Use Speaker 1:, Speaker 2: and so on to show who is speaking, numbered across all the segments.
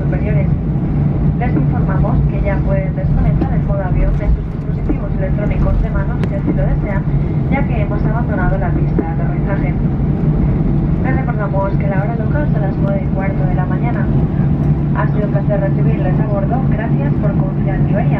Speaker 1: superiores. Les informamos que ya pueden desconectar el modo avión de sus dispositivos electrónicos de mano si así lo desean, ya que hemos abandonado la pista de aterrizaje. Les recordamos que la hora local son las 9:15 de la mañana. Ha sido un placer recibirles a bordo. Gracias por confiar en Iberia.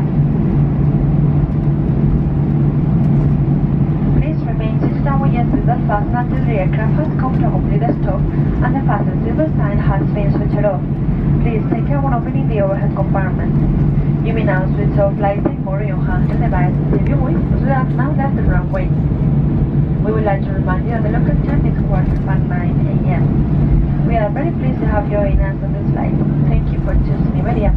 Speaker 1: Please remain seated and we enter the fasten until the aircraft has comfortably stopped and the fasten silver sign has been switched off. Please take care when opening the overhead compartment. You may now switch off lighting or your handheld device. If you wish, you have now left the runway. We would like to remind you that the local time is 9:15 a.m. We are very pleased to have joined us on this flight. Thank you for choosing Iberia.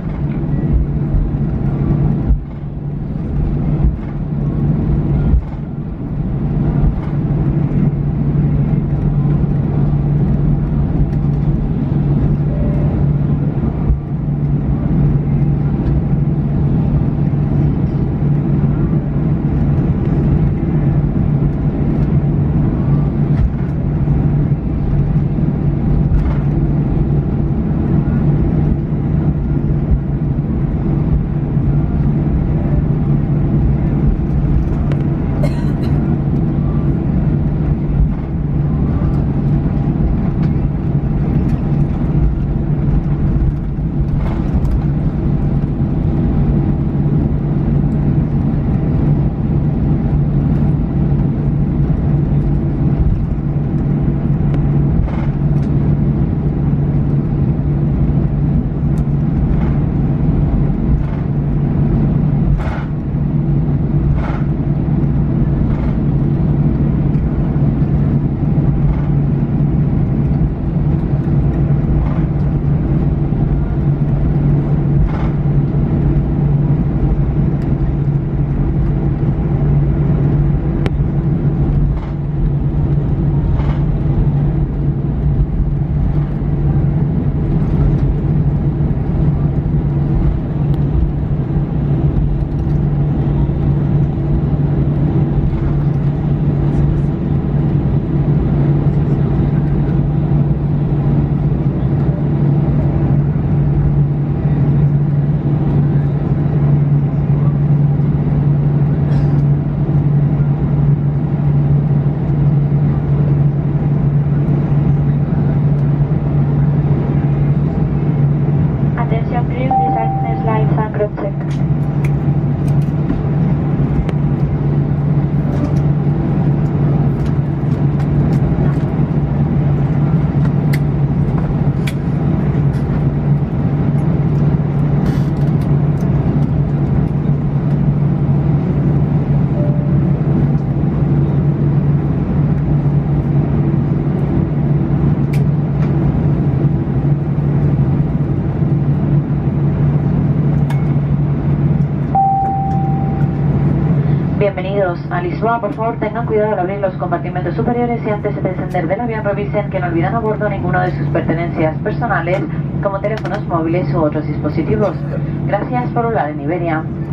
Speaker 1: Bienvenidos a Lisboa. Por favor, tengan cuidado al abrir los compartimentos superiores y antes de descender del avión revisen que no olviden a bordo ninguno de sus pertenencias personales como teléfonos móviles u otros dispositivos. Gracias por volar en Iberia.